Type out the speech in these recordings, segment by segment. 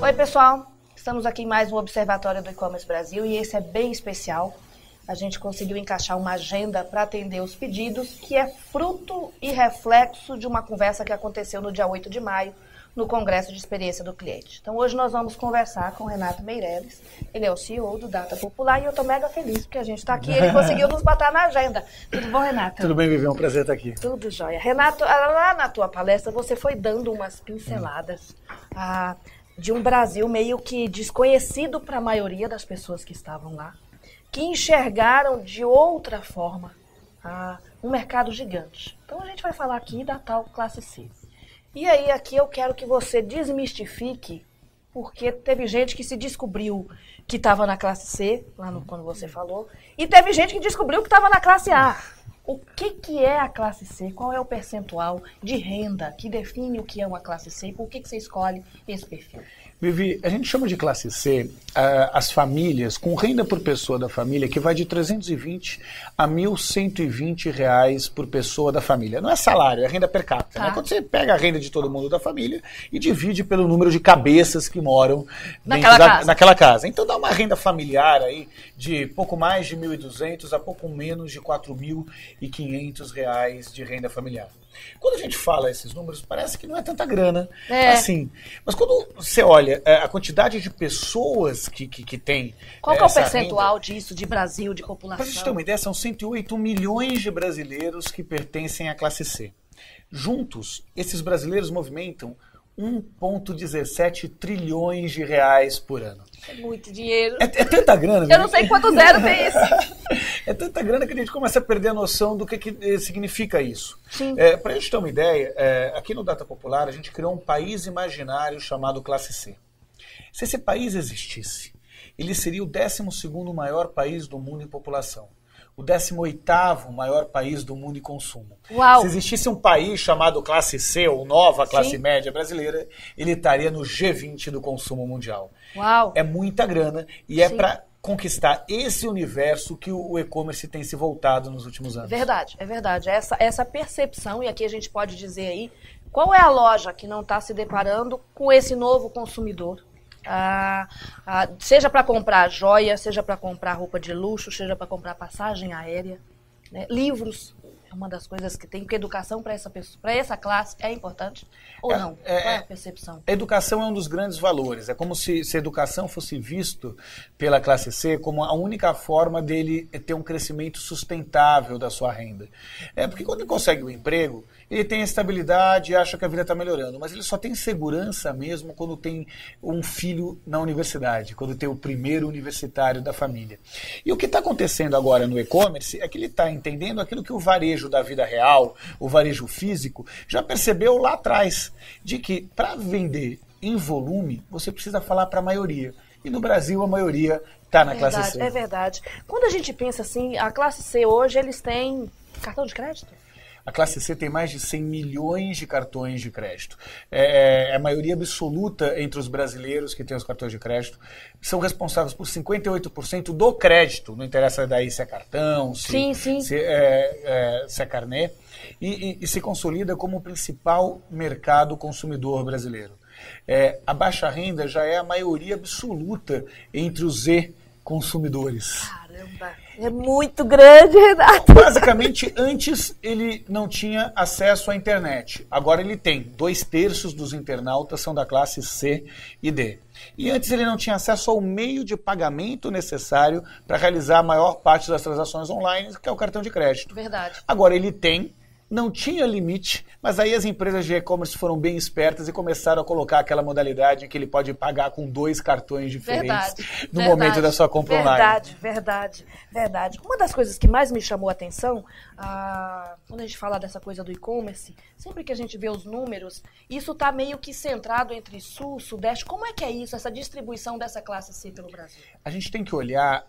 Oi, pessoal. Estamos aqui em mais um Observatório do E-Commerce Brasil e esse é bem especial. A gente conseguiu encaixar uma agenda para atender os pedidos, que é fruto e reflexo de uma conversa que aconteceu no dia 8 de maio, no Congresso de Experiência do Cliente. Então, hoje nós vamos conversar com o Renato Meirelles. Ele é o CEO do Data Popular e eu estou mega feliz porque a gente está aqui e ele conseguiu nos botar na agenda. Tudo bom, Renato? Tudo bem, Vivi? É um prazer estar aqui. Tudo jóia. Renato, lá na tua palestra você foi dando umas pinceladas de um Brasil meio que desconhecido para a maioria das pessoas que estavam lá, que enxergaram de outra forma um mercado gigante. Então, a gente vai falar aqui da tal classe C. E aí, aqui eu quero que você desmistifique, porque teve gente que se descobriu que estava na classe C, quando você falou, e teve gente que descobriu que estava na classe A. O que é a classe C? Qual é o percentual de renda que define o que é uma classe C e por que você escolhe esse perfil? Vivi, a gente chama de classe C as famílias com renda por pessoa da família que vai de 320 a 1.120 reais por pessoa da família. Não é salário, é renda per capita. Tá. Né? Quando você pega a renda de todo mundo da família e divide pelo número de cabeças que moram naquela casa. Então dá uma renda familiar aí de pouco mais de 1.200 a pouco menos de 4.500 reais de renda familiar. Quando a gente fala esses números, parece que não é tanta grana assim. Mas quando você olha a quantidade de pessoas que tem... Qual que é o percentual disso, de Brasil, de população? Para a gente ter uma ideia, são 108 milhões de brasileiros que pertencem à classe C. Juntos, esses brasileiros movimentam 1,17 trilhões de reais por ano. É muito dinheiro. É tanta grana. Eu não sei quanto zero tem isso. É tanta grana que a gente começa a perder a noção do que significa isso. Para a gente ter uma ideia, aqui no Data Popular a gente criou um país imaginário chamado Classe C. Se esse país existisse, ele seria o 12º maior país do mundo em população. O 18º maior país do mundo em consumo. Uau. Se existisse um país chamado classe C, ou nova classe média brasileira, ele estaria no G20 do consumo mundial. Uau. É muita grana e é para conquistar esse universo que o e-commerce tem se voltado nos últimos anos. Verdade, é verdade. Essa percepção, e aqui a gente pode dizer aí, qual é a loja que não está se deparando com esse novo consumidor? Seja para comprar joia, seja para comprar roupa de luxo, seja para comprar passagem aérea, né? Livros é uma das coisas que tem, porque educação para essa classe é importante ou não? Qual é a percepção? A educação é um dos grandes valores. É como se a educação fosse visto pela classe C como a única forma dele ter um crescimento sustentável da sua renda. Porque quando ele consegue um emprego, ele tem estabilidade e acha que a vida está melhorando, mas ele só tem segurança mesmo quando tem um filho na universidade, quando tem o primeiro universitário da família. E o que está acontecendo agora no e-commerce é que ele está entendendo aquilo que o varejo da vida real, o varejo físico, já percebeu lá atrás, de que para vender em volume, você precisa falar para a maioria. E no Brasil a maioria está na classe C. É verdade. Quando a gente pensa assim, a classe C hoje, eles têm cartão de crédito? A classe C tem mais de 100 milhões de cartões de crédito. A maioria absoluta entre os brasileiros que têm os cartões de crédito são responsáveis por 58% do crédito. Não interessa daí se é cartão, se é carnê. E se consolida como o principal mercado consumidor brasileiro. A baixa renda já é a maioria absoluta entre os e-consumidores. Caramba! É muito grande, Renato. Basicamente, antes ele não tinha acesso à internet. Agora ele tem. 2/3 dos internautas são da classe C e D. E antes ele não tinha acesso ao meio de pagamento necessário para realizar a maior parte das transações online, que é o cartão de crédito. Verdade. Agora ele tem. Não tinha limite, mas aí as empresas de e-commerce foram bem espertas e começaram a colocar aquela modalidade em que ele pode pagar com 2 cartões diferentes no momento da sua compra online. Verdade. Uma das coisas que mais me chamou a atenção, quando a gente fala dessa coisa do e-commerce, sempre que a gente vê os números, isso está meio que centrado entre Sul, Sudeste. Como é que é isso, essa distribuição dessa classe C pelo Brasil? A gente tem que olhar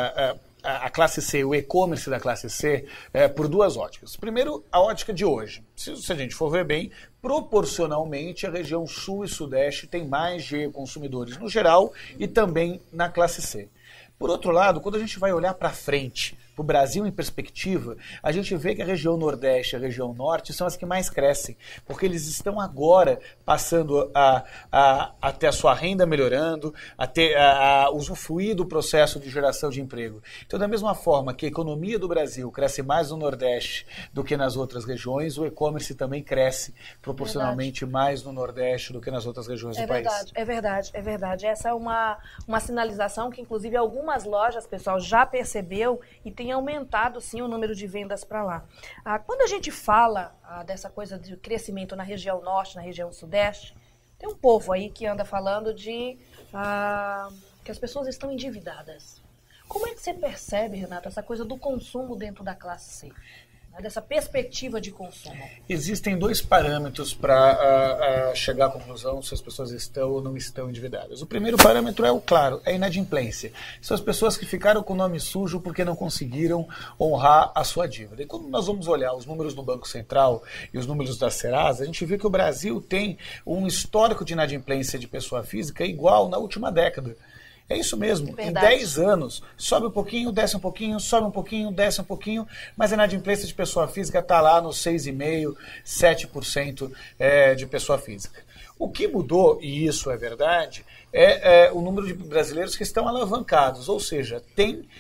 a classe C, o e-commerce da classe C, por duas óticas. Primeiro, a ótica de hoje. Se a gente for ver bem, proporcionalmente a região Sul e Sudeste tem mais de consumidores no geral e também na classe C. Por outro lado, quando a gente vai olhar para frente, para o Brasil em perspectiva, a gente vê que a região Nordeste e a região Norte são as que mais crescem, porque eles estão agora passando a ter a sua renda melhorando, a usufruir do processo de geração de emprego. Então, da mesma forma que a economia do Brasil cresce mais no Nordeste do que nas outras regiões, o e-commerce também cresce proporcionalmente mais no Nordeste do que nas outras regiões do país. É verdade. Essa é uma sinalização que, inclusive, algumas lojas, pessoal, já percebeu e tem aumentado, sim, o número de vendas para lá. Quando a gente fala dessa coisa de crescimento na região Norte, na região Sudeste, tem um povo aí que anda falando de que as pessoas estão endividadas. Como é que você percebe, Renato, essa coisa do consumo dentro da classe C? Dessa perspectiva de consumo? Existem dois parâmetros para chegar à conclusão se as pessoas estão ou não estão endividadas. O primeiro parâmetro é a inadimplência. São as pessoas que ficaram com o nome sujo porque não conseguiram honrar a sua dívida. E quando nós vamos olhar os números do Banco Central e os números da Serasa, a gente vê que o Brasil tem um histórico de inadimplência de pessoa física igual na última década. É isso mesmo, Verdade. Em 10 anos, sobe um pouquinho, desce um pouquinho, sobe um pouquinho, desce um pouquinho, mas a inadimplência de pessoa física está lá nos 6,5%, 7% de pessoa física. O que mudou, e isso é verdade, é o número de brasileiros que estão alavancados, ou seja, tem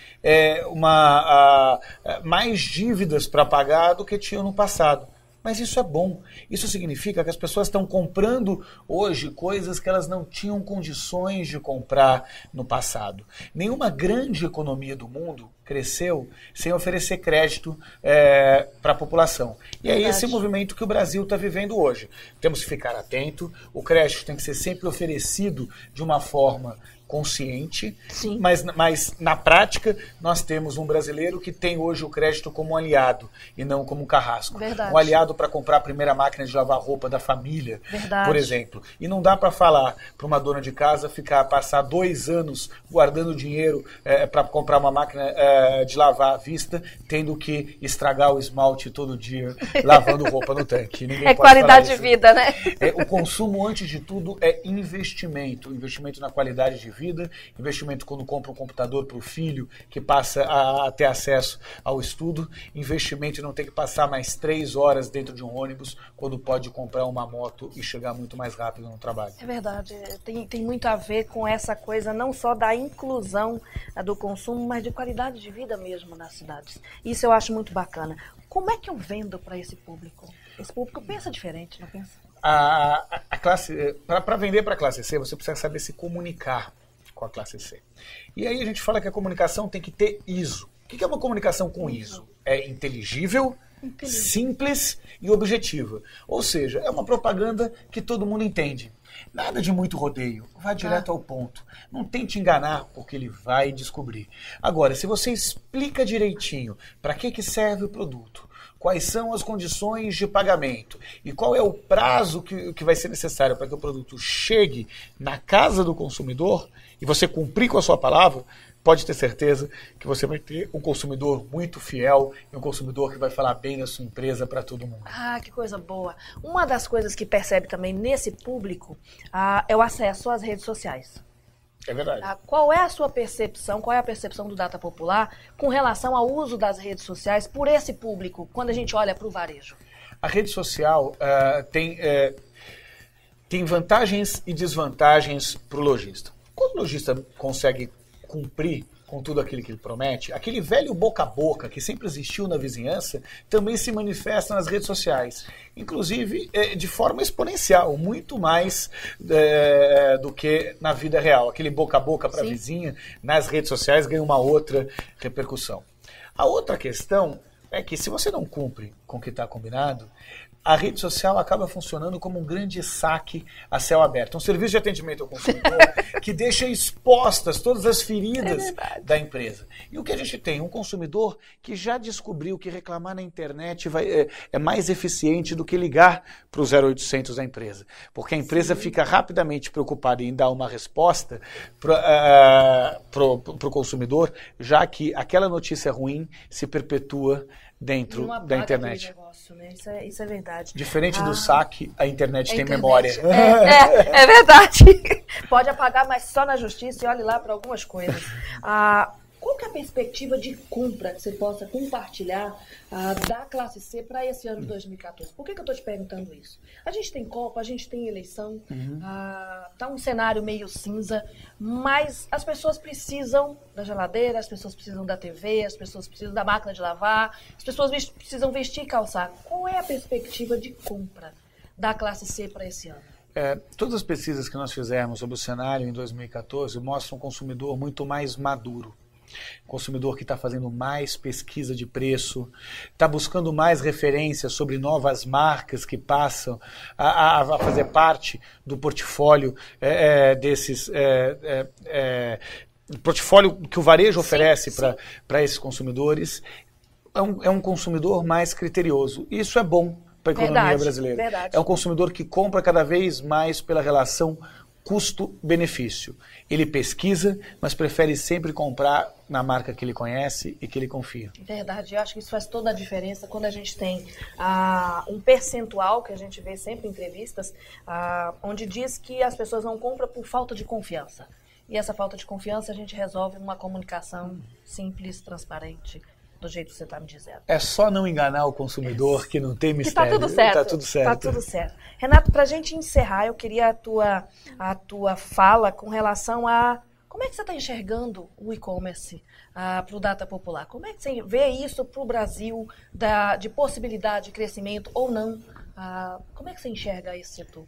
mais dívidas para pagar do que tinham no passado. Mas isso é bom. Isso significa que as pessoas estão comprando hoje coisas que elas não tinham condições de comprar no passado. Nenhuma grande economia do mundo cresceu sem oferecer crédito para a população. E é esse movimento que o Brasil está vivendo hoje. Temos que ficar atento, o crédito tem que ser sempre oferecido de uma forma consciente, Sim. Mas na prática nós temos um brasileiro que tem hoje o crédito como um aliado e não como um carrasco. Verdade. Um aliado para comprar a primeira máquina de lavar roupa da família, Verdade. por exemplo. E não dá para falar para uma dona de casa passar 2 anos guardando dinheiro para comprar uma máquina de lavar à vista, tendo que estragar o esmalte todo dia lavando roupa no tanque. Ninguém pode qualidade falar de vida, né? O consumo, antes de tudo, é investimento. Investimento na qualidade de vida, investimento quando compra um computador para o filho que passa a ter acesso ao estudo, investimento em não ter que passar mais 3 horas dentro de um ônibus quando pode comprar uma moto e chegar muito mais rápido no trabalho. É verdade, tem muito a ver com essa coisa não só da inclusão do consumo, mas de qualidade de vida mesmo nas cidades. Isso eu acho muito bacana. Como é que eu vendo para esse público? Esse público pensa diferente, não pensa? Para vender para a classe C, você precisa saber se comunicar com a classe C. E aí a gente fala que a comunicação tem que ter ISO. O que é uma comunicação com ISO? É inteligível, simples e objetiva. Ou seja, é uma propaganda que todo mundo entende. Nada de muito rodeio, vá direto ao ponto. Não tente enganar, porque ele vai descobrir. Agora, se você explica direitinho para que serve o produto, quais são as condições de pagamento e qual é o prazo que vai ser necessário para que o produto chegue na casa do consumidor e você cumprir com a sua palavra, pode ter certeza que você vai ter um consumidor muito fiel e um consumidor que vai falar bem da sua empresa para todo mundo. Que coisa boa. Uma das coisas que percebe também nesse público é o acesso às redes sociais. É verdade. Qual é a sua percepção, qual é a percepção do Data Popular com relação ao uso das redes sociais por esse público, quando a gente olha para o varejo? A rede social tem vantagens e desvantagens para o lojista. Quando o lojista consegue cumprir com tudo aquilo que ele promete, aquele velho boca a boca que sempre existiu na vizinhança também se manifesta nas redes sociais. Inclusive de forma exponencial, muito mais do que na vida real. Aquele boca a boca para a vizinha, nas redes sociais ganha uma outra repercussão. A outra questão é que se você não cumpre com o que está combinado, a rede social acaba funcionando como um grande saque a céu aberto. Um serviço de atendimento ao consumidor que deixa expostas todas as feridas da empresa. E o que a gente tem? Um consumidor que já descobriu que reclamar na internet é mais eficiente do que ligar para o 0800 da empresa. Porque a empresa fica rapidamente preocupada em dar uma resposta para o consumidor, já que aquela notícia ruim se perpetua dentro da internet. Negócio, né? Isso é verdade. Diferente do saque, a internet tem memória. É verdade. Pode apagar, mas só na justiça e olhe lá para algumas coisas. que é a perspectiva de compra que você possa compartilhar da classe C para esse ano de 2014? Por que eu estou te perguntando isso? A gente tem Copa, a gente tem eleição, tá um cenário meio cinza, mas as pessoas precisam da geladeira, as pessoas precisam da TV, as pessoas precisam da máquina de lavar, as pessoas precisam vestir e calçar. Qual é a perspectiva de compra da classe C para esse ano? Todas as pesquisas que nós fizemos sobre o cenário em 2014 mostram um consumidor muito mais maduro. Consumidor que está fazendo mais pesquisa de preço, está buscando mais referências sobre novas marcas que passam a fazer parte do portfólio desses... portfólio que o varejo oferece para esses consumidores. É um consumidor mais criterioso. Isso é bom para a economia brasileira. Verdade. É um consumidor que compra cada vez mais pela relação custo-benefício. Ele pesquisa, mas prefere sempre comprar na marca que ele conhece e que ele confia. Verdade, eu acho que isso faz toda a diferença quando a gente tem um percentual, que a gente vê sempre em entrevistas, onde diz que as pessoas não compram por falta de confiança. E essa falta de confiança a gente resolve numa comunicação simples, transparente, do jeito que você está me dizendo. É só não enganar o consumidor que não tem mistério. Que tá tudo certo. Tá tudo certo. Tá tudo certo. Renato, para a gente encerrar, eu queria a tua fala com relação a como é que você está enxergando o e-commerce para o Data Popular? Como é que você vê isso para o Brasil, de possibilidade de crescimento ou não? Como é que você enxerga esse setor?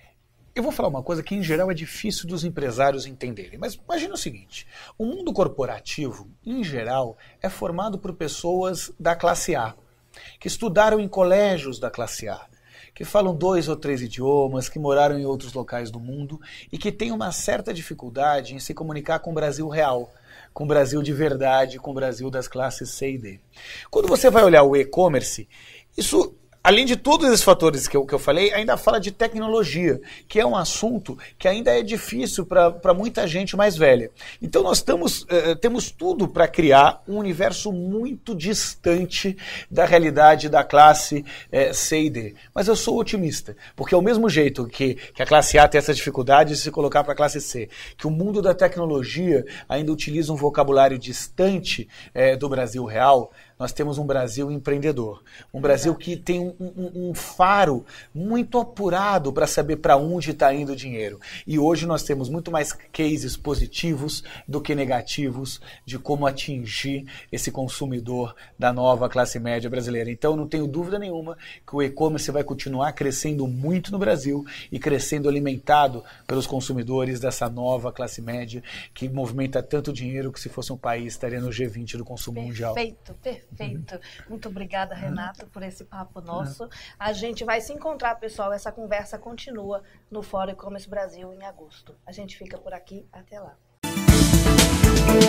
Eu vou falar uma coisa que, em geral, é difícil dos empresários entenderem. Mas imagina o seguinte, o mundo corporativo, em geral, é formado por pessoas da classe A, que estudaram em colégios da classe A, que falam 2 ou 3 idiomas, que moraram em outros locais do mundo e que têm uma certa dificuldade em se comunicar com o Brasil real, com o Brasil de verdade, com o Brasil das classes C e D. Quando você vai olhar o e-commerce, isso... Além de todos esses fatores que eu falei, ainda fala de tecnologia, que é um assunto que ainda é difícil para muita gente mais velha. Então nós temos tudo para criar um universo muito distante da realidade da classe C e D. Mas eu sou otimista, porque ao mesmo jeito que a classe A tem essa dificuldade de se colocar para a classe C, que o mundo da tecnologia ainda utiliza um vocabulário distante do Brasil real, nós temos um Brasil empreendedor, um Brasil que tem um faro muito apurado para saber para onde está indo o dinheiro. E hoje nós temos muito mais cases positivos do que negativos de como atingir esse consumidor da nova classe média brasileira. Então não tenho dúvida nenhuma que o e-commerce vai continuar crescendo muito no Brasil e crescendo alimentado pelos consumidores dessa nova classe média que movimenta tanto dinheiro que se fosse um país estaria no G20 do consumo mundial. Perfeito. Muito obrigada, Renato, por esse papo nosso. A gente vai se encontrar, pessoal. Essa conversa continua no Fórum E-Commerce Brasil em agosto. A gente fica por aqui. Até lá.